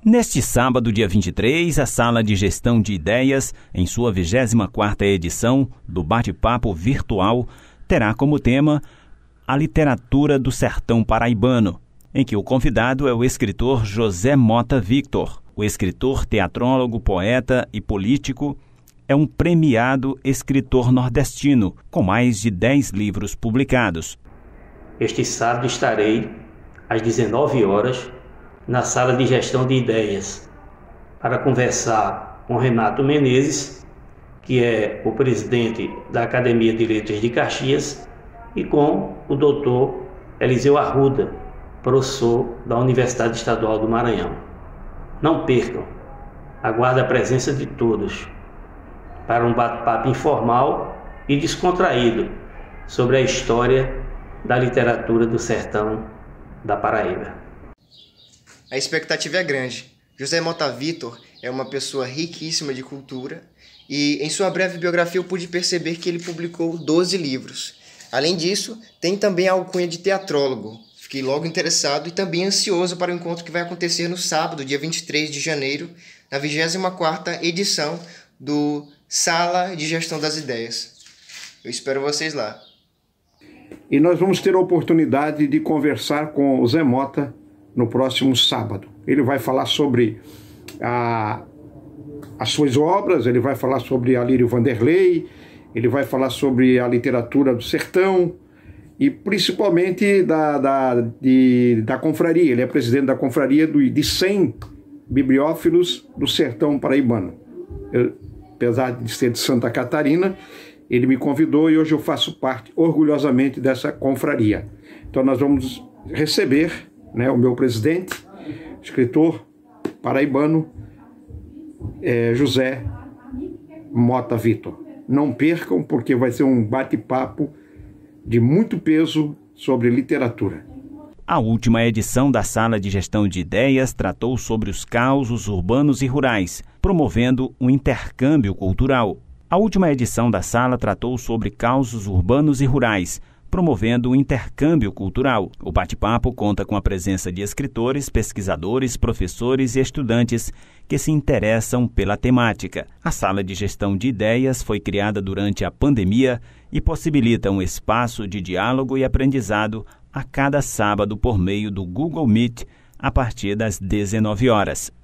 Neste sábado, dia 23, a Sala de Gestão de Ideias, em sua 24ª edição do Bate-Papo Virtual, terá como tema a literatura do sertão paraibano, em que o convidado é o escritor José Mota Victor. O escritor, teatrólogo, poeta e político é um premiado escritor nordestino, com mais de 10 livros publicados. Este sábado estarei, às 19 horas, na Sala de Gestão de Ideias, para conversar com Renato Menezes, que é o presidente da Academia de Letras de Caxias, e com o doutor Eliseu Arruda, professor da Universidade Estadual do Maranhão. Não percam, aguardo a presença de todos para um bate-papo informal e descontraído sobre a história da literatura do sertão da Paraíba. A expectativa é grande. José Mota Victor é uma pessoa riquíssima de cultura e em sua breve biografia eu pude perceber que ele publicou 12 livros. Além disso, tem também a alcunha de teatrólogo. Fiquei logo interessado e também ansioso para o encontro que vai acontecer no sábado, dia 23 de janeiro, na 24ª edição do Sala de Gestão das Ideias. Eu espero vocês lá. E nós vamos ter a oportunidade de conversar com o Zé Mota no próximo sábado. Ele vai falar sobre as suas obras, ele vai falar sobre Alírio Vanderlei, ele vai falar sobre a literatura do sertão e principalmente da confraria. Ele é presidente da confraria de 100 bibliófilos do sertão paraibano. Apesar de ser de Santa Catarina, ele me convidou e hoje eu faço parte orgulhosamente dessa confraria. Então nós vamos receber o meu presidente, escritor paraibano, José Mota Victor. Não percam, porque vai ser um bate-papo de muito peso sobre literatura. A última edição da Sala de Gestão de Ideias tratou sobre os causos urbanos e rurais, promovendo um intercâmbio cultural. A última edição da Sala tratou sobre causos urbanos e rurais, promovendo um intercâmbio cultural. O bate-papo conta com a presença de escritores, pesquisadores, professores e estudantes que se interessam pela temática. A Sala de Gestão de Ideias foi criada durante a pandemia e possibilita um espaço de diálogo e aprendizado a cada sábado por meio do Google Meet a partir das 19 horas.